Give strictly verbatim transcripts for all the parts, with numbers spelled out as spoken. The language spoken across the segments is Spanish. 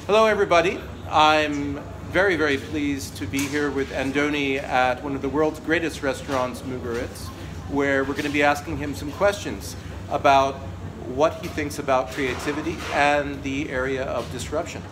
Hello everybody. I'm very, very pleased to be here with Andoni at one of the world's greatest restaurants, Mugaritz, where we're going to be asking him some questions about what he thinks about creativity and the area of disruption.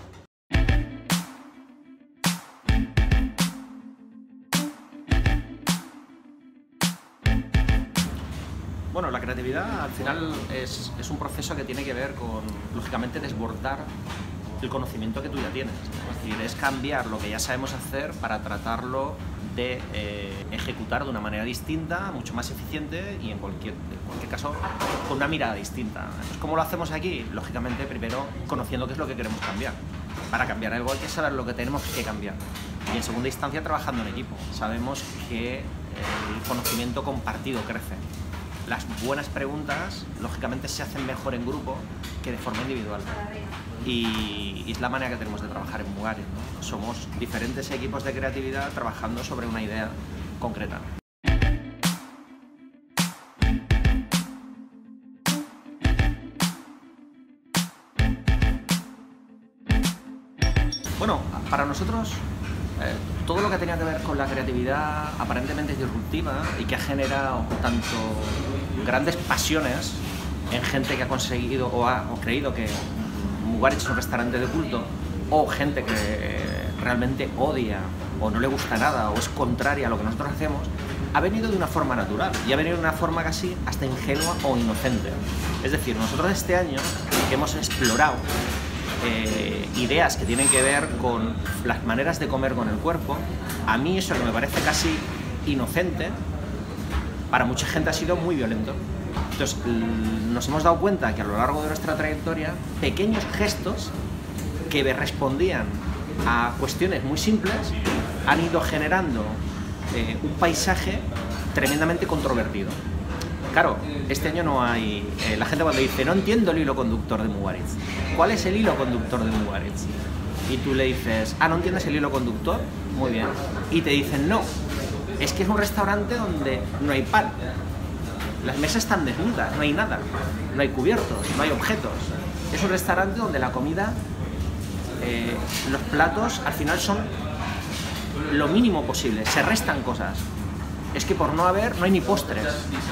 Bueno, la creatividad al final es, es un proceso que tiene que ver con, lógicamente, desbordar el conocimiento que tú ya tienes. Es decir, es cambiar lo que ya sabemos hacer para tratarlo de eh, ejecutar de una manera distinta, mucho más eficiente y en cualquier, en cualquier caso con una mirada distinta. Entonces, ¿cómo lo hacemos aquí? Lógicamente, primero conociendo qué es lo que queremos cambiar. Para cambiar algo hay que saber lo que tenemos que cambiar. Y en segunda instancia, trabajando en equipo. Sabemos que el conocimiento compartido crece. Las buenas preguntas, lógicamente, se hacen mejor en grupo que de forma individual. Y, y es la manera que tenemos de trabajar en Mugaritz, ¿no? Somos diferentes equipos de creatividad trabajando sobre una idea concreta. Bueno, para nosotros, eh, todo lo que tenía que ver con la creatividad aparentemente disruptiva y que ha generado tanto grandes pasiones en gente que ha conseguido o ha o creído que Mugaritz es un restaurante de culto, o gente que realmente odia o no le gusta nada o es contraria a lo que nosotros hacemos, ha venido de una forma natural y ha venido de una forma casi hasta ingenua o inocente. Es decir, nosotros este año que hemos explorado eh, ideas que tienen que ver con las maneras de comer con el cuerpo, a mí eso que me parece casi inocente, para mucha gente ha sido muy violento. Entonces, nos hemos dado cuenta que a lo largo de nuestra trayectoria, pequeños gestos que respondían a cuestiones muy simples han ido generando eh, un paisaje tremendamente controvertido. Claro, este año no hay... Eh, la gente cuando dice, no entiendo el hilo conductor de Mugaritz. ¿Cuál es el hilo conductor de Mugaritz? Y tú le dices, ah, ¿no entiendes el hilo conductor? Muy bien. Y te dicen, no, es que es un restaurante donde no hay pan. Las mesas están desnudas, no hay nada, no hay cubiertos, no hay objetos. Es un restaurante donde la comida, eh, los platos al final son lo mínimo posible, se restan cosas. Es que por no haber, no hay ni postres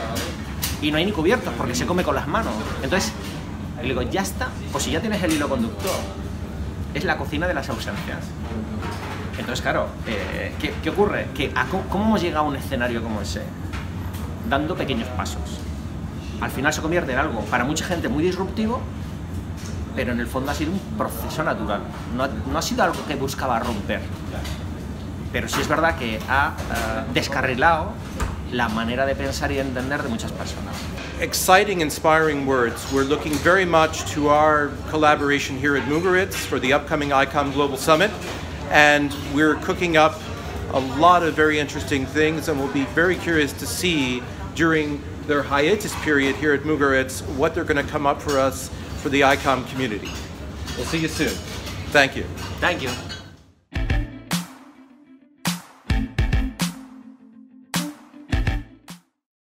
y no hay ni cubiertos porque se come con las manos. Entonces, le digo, ya está, pues si ya tienes el hilo conductor, es la cocina de las ausencias. Entonces, claro, eh, ¿qué, ¿qué ocurre? Que a, ¿Cómo hemos llegado a un escenario como ese? Dando pequeños pasos. Al final se convierte en algo para mucha gente muy disruptivo, pero en el fondo ha sido un proceso natural. No ha, no ha sido algo que buscaba romper. Pero sí es verdad que ha uh, descarrilado la manera de pensar y de entender de muchas personas. Exciting, inspiring words. We're looking very much to our collaboration here at Mugaritz for the upcoming I COM Global Summit. And we're cooking up a lot of very interesting things, and we'll be very curious to see during their hiatus period here at Mugaritz what they're going to come up for us for the I COM community. We'll see you soon. Thank you. Thank you.